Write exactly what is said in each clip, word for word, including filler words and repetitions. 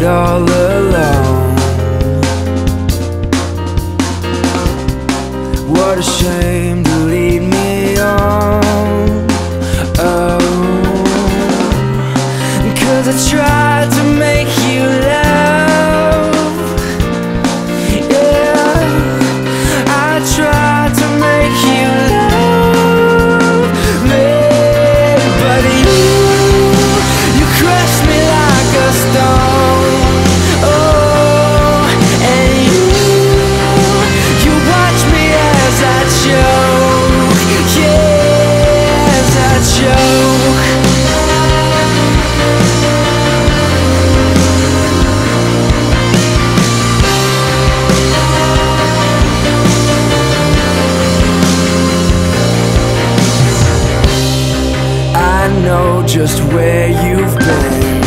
all alone. What a shame to lead me on. Oh, 'cause I tried to make you love. Yeah, I tried to make you love me, but you, you crushed me like a stone. Oh, and you, you watch me as I choke. Yeah, as I choke. I know just where you've been.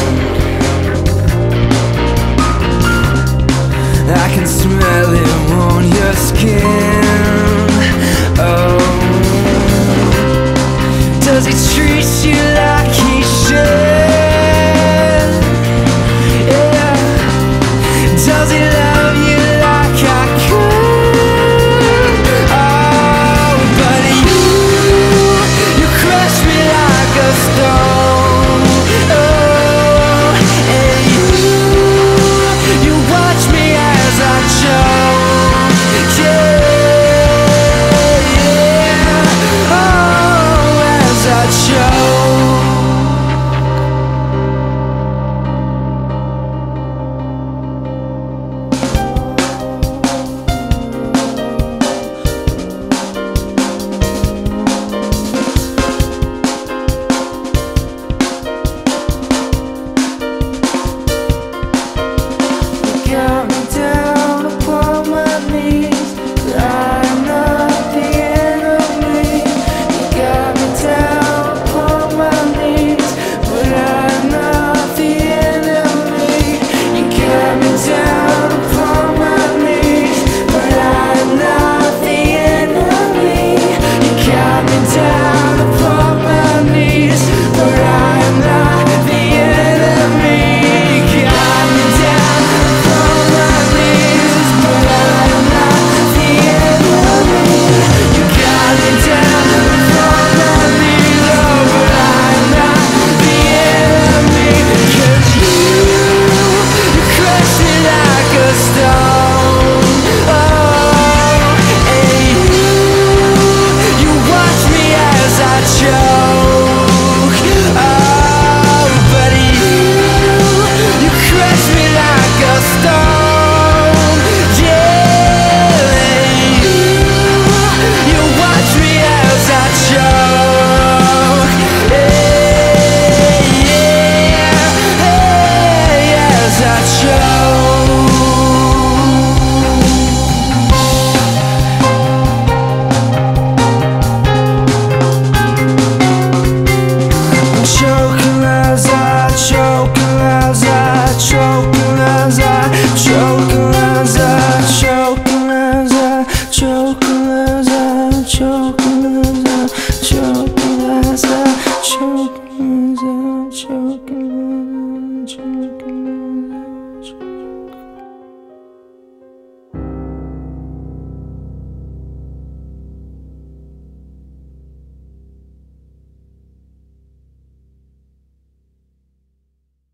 I can smell it on your skin. Oh, does he treat you like he should? Yeah, does he love you like I could? Oh, but you, you crush me like a stone. Oh, and you, you watch me as I choke. Yeah, yeah. Oh, as I choke. Got me down upon my knees, but I'm not the enemy. You got me down upon my knees, but I'm not the enemy. You got me down upon my knees, but I'm not the enemy. You got me down upon my knees, but I'm not the enemy. You got me down upon my knees, but I'm not the enemy. You got me down upon my knees, oh, but I'm not the enemy. 'Cause you, you crush me like a stone. Oh, and you, you watch me as I choke. Oh, but you, you crush me like a stone. Yeah, and you, you watch me as I choke. Yeah, yeah, yeah, as I choke. I'm choking as I choke, as I choke, as I choke, as I choke, as I choke, as I choke, as I choke, as I choke, as I choke.